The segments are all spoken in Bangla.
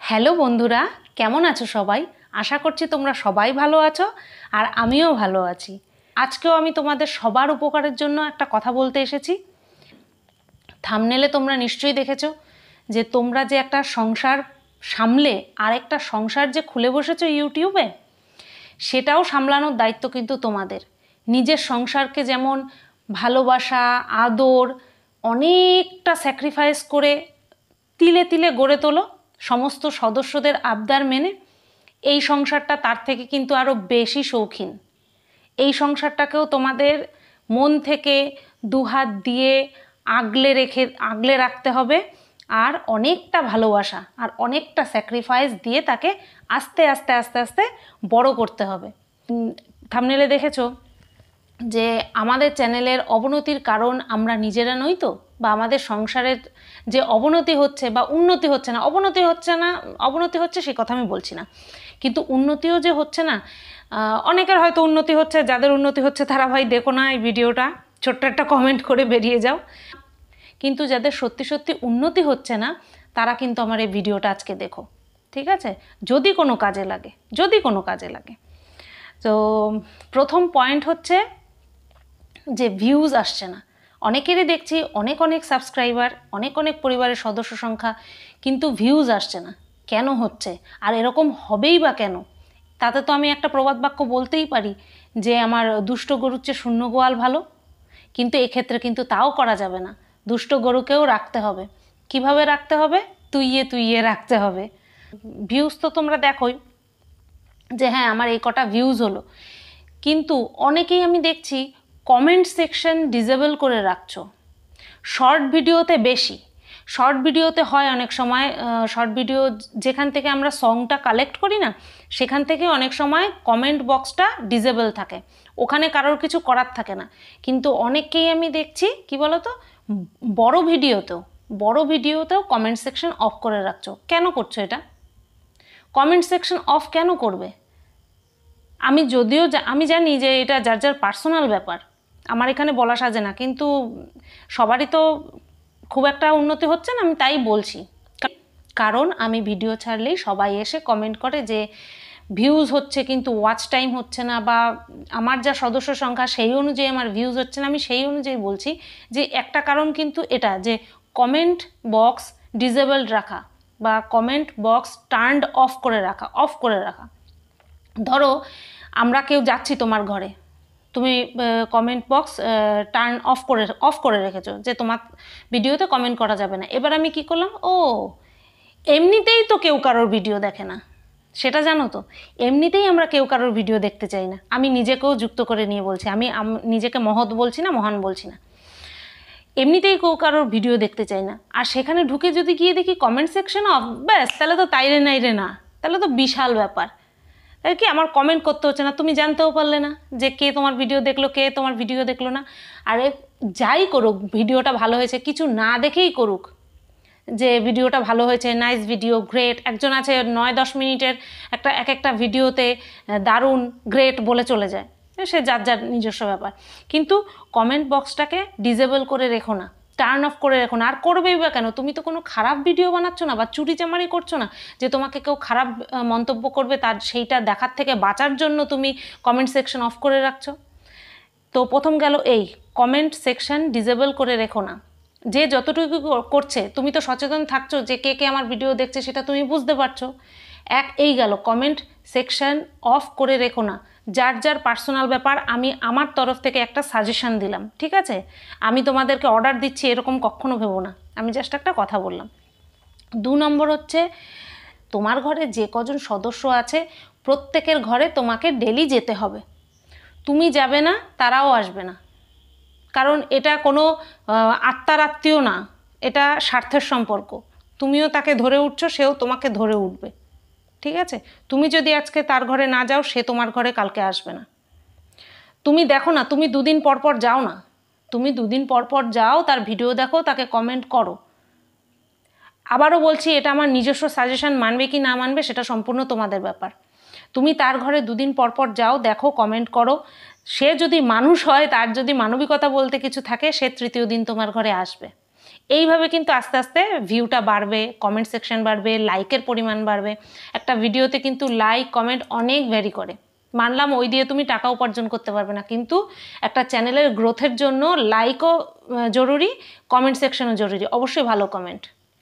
হ্যালো বন্ধুরা, কেমন আছো সবাই? আশা করছি তোমরা সবাই ভালো আছো আর আমিও ভালো আছি। আজকেও আমি তোমাদের সবার উপকারের জন্য একটা কথা বলতে এসেছি। থাম্বনেলে তোমরা নিশ্চয়ই দেখেছো যে তোমরা যে একটা সংসার সামলে আর একটা সংসার যে খুলে বসেছো ইউটিউবে, সেটাও সামলানোর দায়িত্ব কিন্তু তোমাদের। নিজের সংসারকে যেমন ভালোবাসা, আদর, অনেকটা স্যাক্রিফাইস করে তিলে তিলে গড়ে তোলো সমস্ত সদস্যদের আবদার মেনে, এই সংসারটা তার থেকে কিন্তু আরও বেশি শৌখিন। এই সংসারটাকেও তোমাদের মন থেকে দুহাত দিয়ে আগলে রাখতে হবে আর অনেকটা ভালোবাসা আর অনেকটা স্যাক্রিফাইস দিয়ে তাকে আস্তে আস্তে আস্তে আস্তে বড় করতে হবে। থাম্বনেলে দেখেছো যে আমাদের চ্যানেলের অবনতির কারণ আমরা নিজেরা নই তো, বা আমাদের সংসারের যে অবনতি হচ্ছে বা উন্নতি হচ্ছে না, অবনতি হচ্ছে সেই কথা আমি বলছি না, কিন্তু উন্নতিও যে হচ্ছে না, অনেকের হয়তো উন্নতি হচ্ছে, যাদের উন্নতি হচ্ছে তারা ভাই দেখো না এই ভিডিওটা, ছোট্ট একটা কমেন্ট করে বেরিয়ে যাও। কিন্তু যাদের সত্যি সত্যি উন্নতি হচ্ছে না তারা কিন্তু আমার এই ভিডিওটা আজকে দেখো, ঠিক আছে? যদি কোনো কাজে লাগে। তো প্রথম পয়েন্ট হচ্ছে যে ভিউজ আসছে না। অনেকেরই দেখছি অনেক সাবস্ক্রাইবার, অনেক পরিবারের সদস্য সংখ্যা, কিন্তু ভিউজ আসছে না। কেন হচ্ছে আর এরকম হবেই বা কেন? তাতে তো আমি একটা প্রবাদ বাক্য বলতেই পারি যে আমার দুষ্ট গরুর চেয়ে শূন্য গোয়াল ভালো। কিন্তু এক্ষেত্রে কিন্তু তাও করা যাবে না, দুষ্ট গরুকেও রাখতে হবে। কিভাবে রাখতে হবে? তুইয়ে রাখতে হবে। ভিউজ তো তোমরা দেখোই যে হ্যাঁ আমার এই কটা ভিউজ হলো, কিন্তু অনেকেই আমি দেখছি কমেন্ট সেকশন ডিসেবল করে রাখছো। শর্ট ভিডিওতে বেশি, শর্ট ভিডিওতে হয় অনেক সময়, শর্ট ভিডিও যেখান থেকে আমরা সংটা কালেক্ট করি না, সেখান থেকে অনেক সময় কমেন্ট বক্সটা ডিসেবল থাকে, ওখানে কারোর কিছু করার থাকে না। কিন্তু অনেককেই আমি দেখছি কি বলতো, বড় ভিডিওতেও কমেন্ট সেকশন অফ করে রাখছো। কেন করছো এটা? কমেন্ট সেকশন অফ কেন করবে? আমি জানি যে এটা যার যার পার্সোনাল ব্যাপার, আমার এখানে বলা সাজে না, কিন্তু সবারই তো খুব একটা উন্নতি হচ্ছে না, আমি তাই বলছি। কারণ আমি ভিডিও ছাড়লেই সবাই এসে কমেন্ট করে যে ভিউজ হচ্ছে কিন্তু ওয়াচ টাইম হচ্ছে না, বা আমার যা সদস্য সংখ্যা সেই অনুযায়ী আমার ভিউজ হচ্ছে না। আমি সেই অনুযায়ী বলছি যে একটা কারণ কিন্তু এটা যে কমেন্ট বক্স ডিসেবলড রাখা বা কমেন্ট বক্স টার্নড অফ করে রাখা। ধরো আমরা কেউ যাচ্ছি তোমার ঘরে, তুমি কমেন্ট বক্স টার্ন অফ করে রেখেছো যে তোমার ভিডিওতে কমেন্ট করা যাবে না। এবার আমি কি করলাম, এমনিতেই তো কেউ কারোর ভিডিও দেখে না, সেটা জানো তো। এমনিতেই আমরা কেউ কারোর ভিডিও দেখতে চাই না। আমি নিজেকেও যুক্ত করে নিয়ে বলছি, আমি নিজেকে মহৎ বলছি না, মহান বলছি না। এমনিতেই কেউ কারোর ভিডিও দেখতে চাই না, আর সেখানে ঢুকে যদি গিয়ে দেখি কমেন্ট সেকশন অফ, ব্যাস তাহলে তো তাইরে নাইরে না, তাহলে তো বিশাল ব্যাপার। তাই কি আমার কমেন্ট করতে হচ্ছে না, তুমি জানতেও পারলে না যে কে তোমার ভিডিও দেখলো, কে তোমার ভিডিও দেখলো না। আরে যাই করুক, ভিডিওটা ভালো হয়েছে কিছু না দেখেই করুক, যে ভিডিওটা ভালো হয়েছে, নাইস ভিডিও, গ্রেট। একজন আছে 9-10 মিনিটের একটা ভিডিওতে দারুণ, গ্রেট বলে চলে যায়, সে যার যার নিজস্ব ব্যাপার। কিন্তু কমেন্ট বক্সটাকে ডিসেবল করে রেখো না, টার্ন অফ করে রেখো না। আর করবেই বা কেন? তুমি তো কোনো খারাপ ভিডিও বানাচ্ছ না বা চুরিচামারি করছো না যে তোমাকে কেউ খারাপ মন্তব্য করবে তার সেইটা দেখার থেকে বাঁচার জন্য তুমি কমেন্ট সেকশন অফ করে রাখছো। তো প্রথম গেল এই কমেন্ট সেকশন ডিসেবল করে রেখো না। যে যতটুকু করছে তুমি তো সচেতন থাকছো যে কে কে আমার ভিডিও দেখছে, সেটা তুমি বুঝতে পারছো। এই গেল কমেন্ট সেকশন অফ করে রেখো না। যার যার পার্সোনাল ব্যাপার, আমি আমার তরফ থেকে একটা সাজেশন দিলাম, ঠিক আছে? আমি তোমাদেরকে অর্ডার দিচ্ছি এরকম কখনো ভেবো না, আমি জাস্ট একটা কথা বললাম। 2 নম্বর হচ্ছে, তোমার ঘরে যে কজন সদস্য আছে প্রত্যেকের ঘরে তোমাকে ডেলি যেতে হবে। তুমি যাবে না, তারাও আসবে না, কারণ এটা কোনো আত্মার আত্মীয় না, এটা স্বার্থের সম্পর্ক। তুমিও তাকে ধরে উঠছো, সেও তোমাকে ধরে উঠবে, ঠিক আছে? তুমি যদি আজকে তার ঘরে না যাও, সে তোমার ঘরে কালকে আসবে না। তুমি দেখো না, তুমি 2 দিন পর পর যাও না, তুমি 2 দিন পর পর যাও, তার ভিডিও দেখো, তাকে কমেন্ট করো। আবারও বলছি, এটা আমার নিজস্ব সাজেশন, মানবে কি না মানবে সেটা সম্পূর্ণ তোমাদের ব্যাপার। তুমি তার ঘরে 2 দিন পর পর যাও, দেখো, কমেন্ট করো। সে যদি মানুষ হয়, তার যদি মানবিকতা বলতে কিছু থাকে, সে 3য় দিন তোমার ঘরে আসবে। এইভাবে কিন্তু আস্তে আস্তে ভিউটা বাড়বে, কমেন্ট সেকশন বাড়বে, লাইকের পরিমাণ বাড়বে। একটা ভিডিওতে কিন্তু লাইক কমেন্ট অনেক ভ্যারি করে। মানলাম ওই দিয়ে তুমি টাকা উপার্জন করতে পারবে না, কিন্তু একটা চ্যানেলের গ্রোথের জন্য লাইকও জরুরি, কমেন্ট সেকশনও জরুরি, অবশ্যই ভালো কমেন্ট।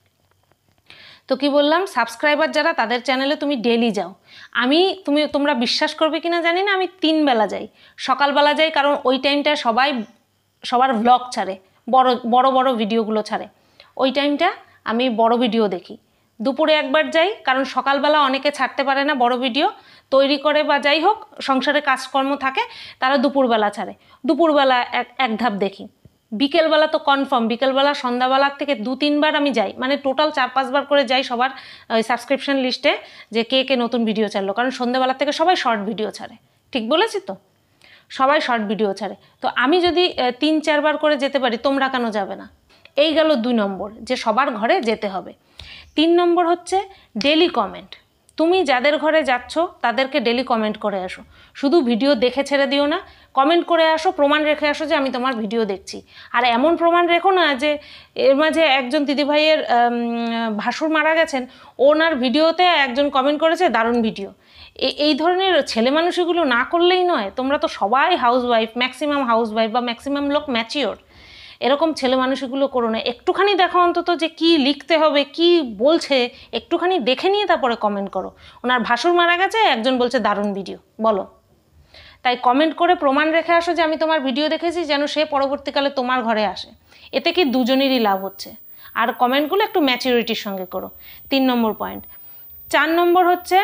তো কি বললাম, সাবস্ক্রাইবার যারা তাদের চ্যানেলে তুমি ডেলি যাও। তোমরা বিশ্বাস করবে কিনা জানি না, আমি 3 বেলা যাই। সকালবেলা যাই কারণ ওই টাইমটা সবার ভ্লগ ছাড়ে, বড় বড় ভিডিওগুলো ছাড়ে, ওই টাইমটা আমি বড় ভিডিও দেখি। দুপুরে একবার যাই কারণ সকালবেলা অনেকে ছাড়তে পারে না বড় ভিডিও, তৈরি করে বা যাই হোক সংসারে কাজকর্ম থাকে, তারা দুপুরবেলা ছাড়ে, দুপুরবেলা এক ধাপ দেখি। বিকেলবেলা তো কনফার্ম, বিকেলবেলা সন্ধ্যাবেলার থেকে 2-3 বার আমি যাই, মানে টোটাল 4-5 বার করে যাই সবার ওই সাবস্ক্রিপশন লিস্টে যে কে কে নতুন ভিডিও ছাড়লো, কারণ সন্ধ্যাবেলার থেকে সবাই শর্ট ভিডিও ছাড়ে। ঠিক বলেছি তো, সবাই শর্ট ভিডিও ছাড়ে। তো আমি যদি 3-4 বার করে যেতে পারি, তোমরা কেন যাবে না? এই গেল 2 নম্বর, যে সবার ঘরে যেতে হবে। 3 নম্বর হচ্ছে ডেলি কমেন্ট। তুমি যাদের ঘরে যাচ্ছ তাদেরকে ডেলি কমেন্ট করে আসো, শুধু ভিডিও দেখে ছেড়ে দিও না, কমেন্ট করে আসো, প্রমাণ রেখে আসো যে আমি তোমার ভিডিও দেখছি। আর এমন প্রমাণ রেখো না যে এর মাঝে একজন দিদিভাইয়ের ভাসুর মারা গেছেন, ওনার ভিডিওতে একজন কমেন্ট করেছে দারুণ ভিডিও। এই ধরনের ছেলে মানুষগুলো না করলেই নয়। তোমরা তো সবাই হাউসওয়াইফ, ম্যাক্সিমাম হাউসওয়াইফ বা ম্যাক্সিমাম লোক ম্যাচিওর, এরকম ছেলে মানুষগুলো করো না। একটুখানি দেখো অন্তত যে কি লিখতে হবে, কি বলছে, একটুখানি দেখে নিয়ে তারপরে কমেন্ট করো। ওনার ভাসুর মারা গেছে, একজন বলছে দারুণ ভিডিও, বলো। তাই কমেন্ট করে প্রমাণ রেখে আসো যে আমি তোমার ভিডিও দেখেছি, যেন সে পরবর্তীকালে তোমার ঘরে আসে। এতে কি দুজনেরই লাভ হচ্ছে। আর কমেন্টগুলো একটু ম্যাচিউরিটির সঙ্গে করো। 3 নম্বর পয়েন্ট। 4 নম্বর হচ্ছে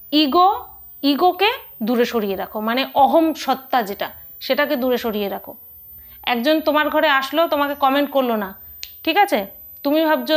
ইগোকে দূরে সরিয়ে রাখো, মানে অহম সত্তা যেটা, সেটাকে দূরে সরিয়ে রাখো। একজন তোমার ঘরে আসলো, তোমাকে কমেন্ট করলো না, ঠিক আছে, তুমি ভাবছো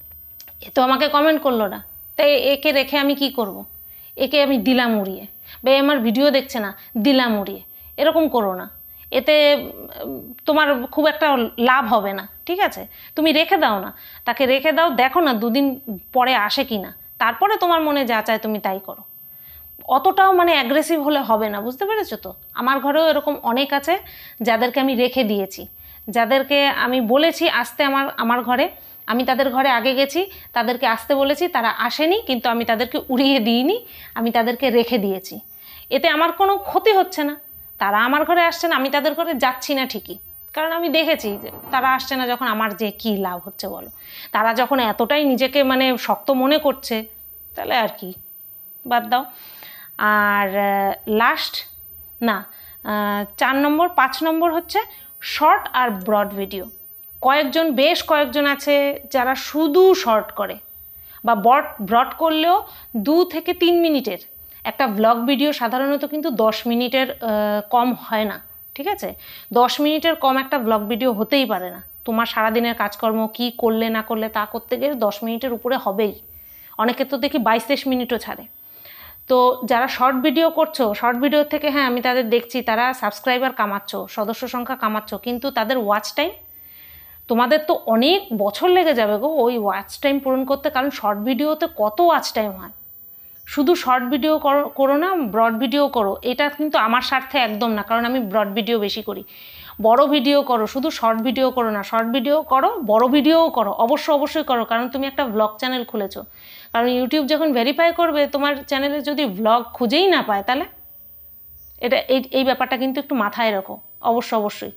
এ তো আমাকে কমেন্ট করলো না, তাই একে রেখে আমি কি করব, একে আমি দিলাম উড়িয়ে, বা আমার ভিডিও দেখছে না দিলাম উড়িয়ে, এরকম করো না। এতে তোমার খুব একটা লাভ হবে না, ঠিক আছে। তুমি রেখে দাও না, তাকে রেখে দাও, দেখো না 2 দিন পরে আসে কি না, তারপরে তোমার মনে যা চায় তুমি তাই করো। অতটাও মানে অ্যাগ্রেসিভ হলে হবে না, বুঝতে পেরেছো তো। আমার ঘরেও এরকম অনেক আছে যাদেরকে আমি রেখে দিয়েছি, যাদেরকে আমি বলেছি আসতে আমার ঘরে, আমি তাদের ঘরে আগে গেছি, তাদেরকে আসতে বলেছি, তারা আসেনি, কিন্তু আমি তাদেরকে উড়িয়ে দিইনি, আমি তাদেরকে রেখে দিয়েছি। এতে আমার কোনো ক্ষতি হচ্ছে না। তারা আমার ঘরে আসছে না, আমি তাদের ঘরে যাচ্ছি না ঠিকই, কারণ আমি দেখেছি যে তারা আসছে না যখন, আমার যে কী লাভ হচ্ছে বলো। তারা যখন এতটাই নিজেকে মানে শক্ত মনে করছে, তাহলে আর কি, বাদ দাও। আর লাস্ট না 4 নম্বর 5 নম্বর হচ্ছে শর্ট আর ব্রড ভিডিও। বেশ কয়েকজন আছে যারা শুধু শর্ট করে, বা ব্রড করলেও 2 থেকে 3 মিনিটের। একটা ব্লগ ভিডিও সাধারণত কিন্তু 10 মিনিটের কম হয় না, ঠিক আছে। 10 মিনিটের কম একটা ব্লগ ভিডিও হতেই পারে না। তোমার সারাদিনের কাজকর্ম কি করলে না করলে তা করতে গেলে 10 মিনিটের উপরে হবেই। অনেকে তো দেখি 22-23 মিনিটও ছাড়ে। তো যারা শর্ট ভিডিও করছো, শর্ট ভিডিও থেকে হ্যাঁ আমি তাদের দেখছি, তারা সাবস্ক্রাইবার কামাচ্ছ, সদস্য সংখ্যা কামাচ্ছ, কিন্তু তাদের ওয়াচ টাইম, তোমাদের তো অনেক বছর লেগে যাবে গো ওই ওয়াচ টাইম পূরণ করতে, কারণ শর্ট ভিডিওতে কত ওয়াচ টাইম হয়। শুধু শর্ট ভিডিও করো না, ব্রড ভিডিও করো। এটা কিন্তু আমার স্বার্থে একদম না, কারণ আমি ব্রড ভিডিও বেশি করি। বড় ভিডিও করো, শুধু শর্ট ভিডিও করো না, শর্ট ভিডিও করো, বড় ভিডিওও করো, অবশ্যই করো, কারণ তুমি একটা ব্লগ চ্যানেল খুলেছো। কারণ ইউটিউব যখন ভেরিফাই করবে তোমার চ্যানেলে যদি ব্লগ খুঁজেই না পায়, তাহলে এই ব্যাপারটা কিন্তু একটু মাথায় রাখো, অবশ্যই।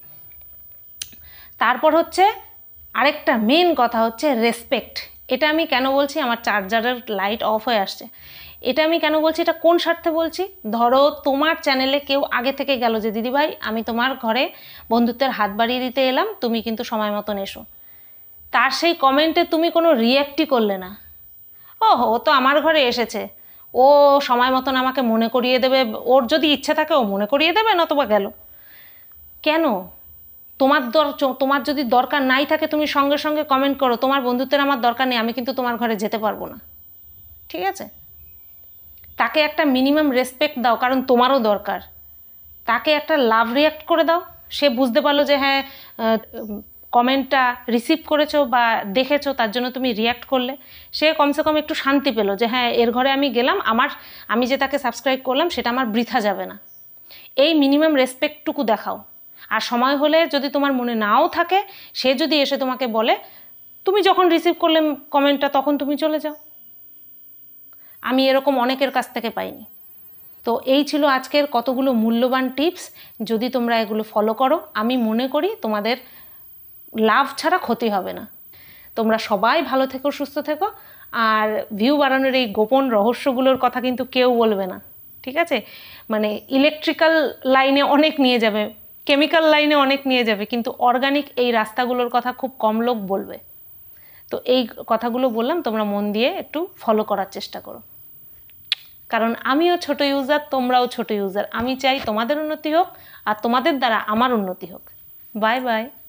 তারপর হচ্ছে আরেকটা মেন কথা হচ্ছে রেসপেক্ট। এটা আমি কেন বলছি, আমার চার্জারের লাইট অফ হয়ে আসছে। এটা আমি কেন বলছি, এটা কোন স্বার্থে বলছি, ধরো তোমার চ্যানেলে কেউ আগে থেকে গেল যে দিদিভাই আমি তোমার ঘরে বন্ধুত্বের হাত বাড়িয়ে দিতে এলাম, তুমি কিন্তু সময় মতন এসো। তার সেই কমেন্টে তুমি কোনো রিয়্যাক্টই করলে না, ও তো আমার ঘরে এসেছে, ও সময় মতন আমাকে মনে করিয়ে দেবে, ওর যদি ইচ্ছে থাকে ও মনে করিয়ে দেবে, নতবা গেল। কেন? তোমার যদি দরকার নাই থাকে তুমি সঙ্গে সঙ্গে কমেন্ট করো, তোমার বন্ধুত্বের আমার দরকার নেই, আমি কিন্তু তোমার ঘরে যেতে পারবো না, ঠিক আছে। তাকে একটা মিনিমাম রেসপেক্ট দাও, কারণ তোমারও দরকার। তাকে একটা লাভ রিয়াক্ট করে দাও, সে বুঝতে পারলো যে হ্যাঁ কমেন্টটা রিসিভ করেছো বা দেখেছো, তার জন্য তুমি রিয়াক্ট করলে, সে কমসে কম একটু শান্তি পেলো যে হ্যাঁ এর ঘরে আমি গেলাম, আমি যে তাকে সাবস্ক্রাইব করলাম সেটা আমার বৃথা যাবে না। এই মিনিমাম রেসপেক্টটুকু দেখাও। আর সময় হলে যদি তোমার মনে নাও থাকে, সে যদি এসে তোমাকে বলে তুমি যখন রিসিভ করলে কমেন্টটা তখন তুমি চলে যাও। আমি এরকম অনেকের কাছ থেকে পাইনি। তো এই ছিল আজকের কতগুলো মূল্যবান টিপস। যদি তোমরা এগুলো ফলো করো, আমি মনে করি তোমাদের লাভ ছাড়া ক্ষতি হবে না। তোমরা সবাই ভালো থেকো, সুস্থ থেকো। আর ভিউ বাড়ানোর এই গোপন রহস্যগুলোর কথা কিন্তু কেউ বলবে না, ঠিক আছে? মানে ইলেকট্রিক্যাল লাইনে অনেক নিয়ে যাবে, কেমিক্যাল লাইনে অনেক নিয়ে যাবে, কিন্তু অর্গানিক এই রাস্তাগুলোর কথা খুব কম লোক বলবে। তো এই কথাগুলো বললাম, তোমরা মন দিয়ে একটু ফলো করার চেষ্টা করো। কারণ আমিও ছোট ইউজার, তোমরাও ছোট ইউজার। আমি চাই তোমাদের উন্নতি হোক আর তোমাদের দ্বারা আমার উন্নতি হোক। Bye by.